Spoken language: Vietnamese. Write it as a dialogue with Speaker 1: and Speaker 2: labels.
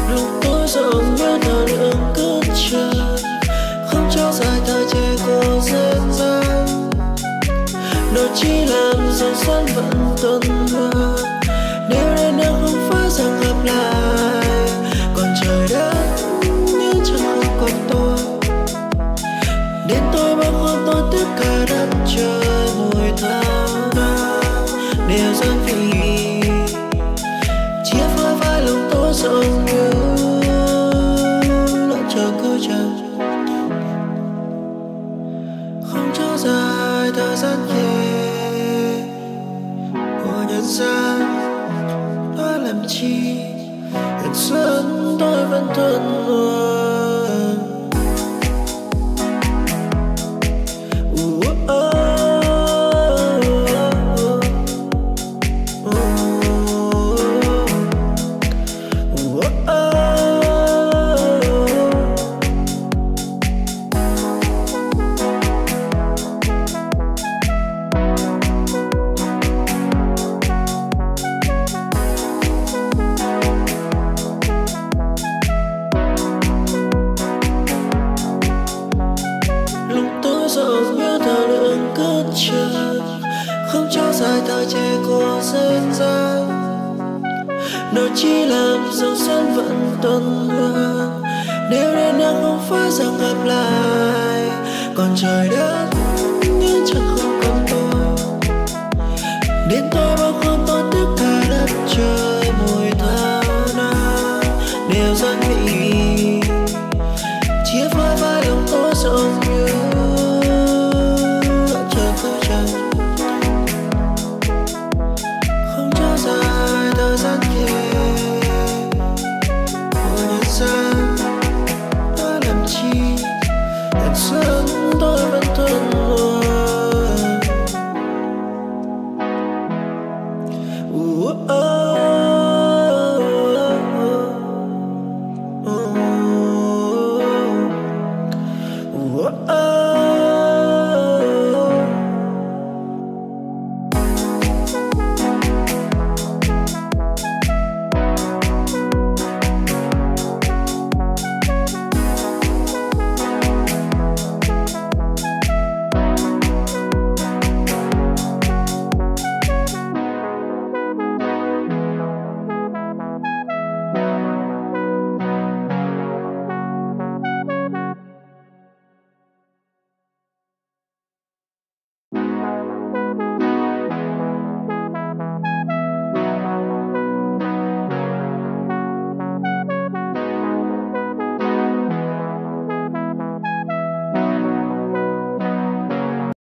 Speaker 1: lúc tối rộng như thời lượng cứ chờ, không cho dài thời trẻ cô duyên dáng. Nó chỉ làm dòng xoắn vẫn tuần hoàn, nếu đến đâu không phải rằng gặp lại. Còn trời đất như chẳng không còn tôi, đến tôi bao hôm tôi tất cả đất trời mùi thơm đều dâng vì chia phôi vai lòng tôi rộng như lỡ chờ cứ chờ, không cho dài thời gian về của nhân gian. Nói làm chi nhân dân tôi vẫn tuần hoàn. Rộng như thời lượng cứ chờ, không cho dài thời trẻ của duyên dáng. Nó chỉ làm dòng xoắn vẫn tuần hoàn, nếu đến đâu không phải rằng gặp lại. Còn trời đất